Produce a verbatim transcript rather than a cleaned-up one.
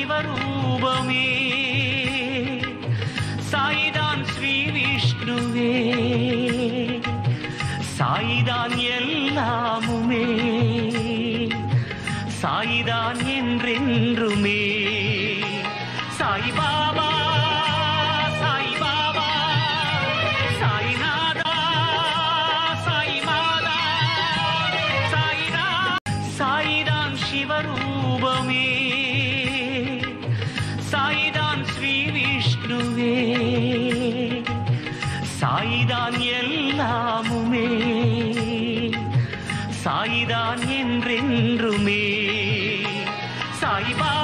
சிவரூபமே, சாய்தான் ஸ்ரீ விஷ்ணுவே, சாய்தான் எல்லாமுமே, சாய்தான் என்றென்றுமே. சாய் பாபா, சாய் பாபா, சாய்நாதா, சாய் மாதா, சாய்தா, சாய்தான் சிவரூபமே, சாய்தான் ஸ்ரீ விஷ்ணுவே, சாய்தான் எல்லாமுமே, சாய்தான் என்றென்றுமே. சாய் பாபா.